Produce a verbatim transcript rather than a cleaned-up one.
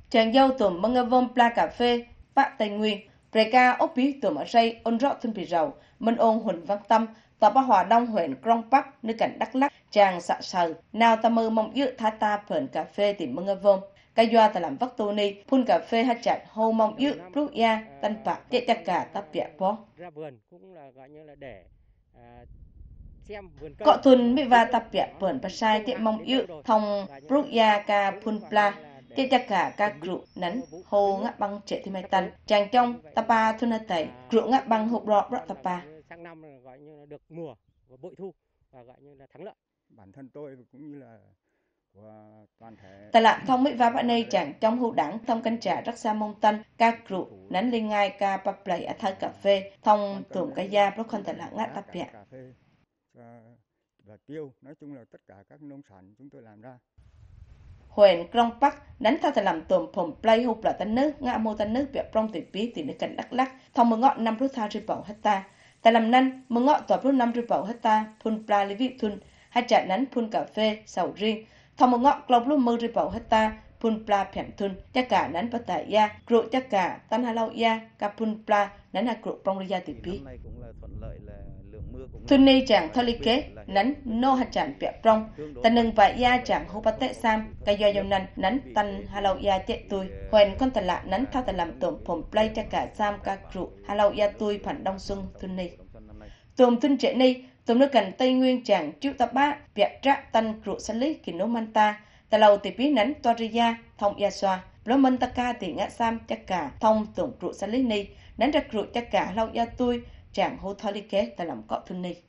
Chàng dâu tùm măng ngơ vông pla cà phê, bạ Tây Nguyên, rề ca ốc bí tùm ở say ôn rõ thân bì rầu, minh ôn huỳnh văn tâm, tòa bá hòa đông huyện Krông Bắc, nơi cảnh Đắk Lắk, chàng xạ sờ, nào ta mơ mong dự tha ta phởn cà phê tìm măng ngơ vông. Ca doa ta làm vắc tô ni, phun cà phê hát chặt hô mong dự, rút ya, tân bạc, tiết chắc cả ta bịa bó. Ra vườn cũng là gọi như là để à, xem vườn cây. Cọ thuần mi va tập bịa phởn bà sai tiết mong dự, thông rút ya ca phun pla, tiết chắc cả ca crụ nắn hô ngã băng trẻ thì mai tân, chàng trong ta pa thuần hà tẩy, crụ ngã băng hộp rọ rọ ta pa. Sang năm là gọi như là được mùa và bội thu và gọi như là thắng lợi. Bản thân tôi cũng như là của toàn thể. Tại lạ thông mỹ và bạn này chẳng trong hữu đảng thông canh trả rất xa mông tân ca crụ nắn linh ngai ca bắp play ở thơ cà phê thông tùm cái da bốc con tại lạ ngát tập bẹ. Cà phê và tiêu, nói chung là tất cả các nông sản chúng tôi làm ra. Huyện Krông Bắc nắn thao tại làm tùm phồng play hụp là tân nước ngã mô tân nước bẹ prong tùy bí tùy nước cảnh Đắk Lắk thông mưa ngọn năm rút tha rì bảo hecta. Tại làm năn mưa ngọn tòa rút năm rì bảo hecta phun pla lý vị thun hai chả nắn phun cà phê sầu riêng thông mưa ngọn clop lúc mưa rì bảo hecta phun pla phèn thun chắc cả nắn bắt tại ya crụ chắc cả tan hà lau ya ca phun pla nắn hà crụ prong ya tùy bí. Thun ni chẳng thali kế nắn no hà chản bẹ prong tân nâng và ya chẳng hô bắt tệ sam ca do dòng năn nắn tan hà lau ya tệ tui hoèn con tà lạ nắn thao tà làm tổm phồng play chắc cả sam ca crụ hà lau ya tui phản đông xuân thun ni tùm thun trẻ ni tùm nước cảnh Tây Nguyên chẳng chịu tập bá bẹ trạ tân crụ sân lý kỳ nô man ta tà lầu tì bí nắn toria thông ya xoa lô mân ta ca tì ngã sam chắc cả thông tùm crụ sân lý ni nắn ra crụ chắc cả lau ya tui chẳng hô thali kế tà làm cọ thun ni.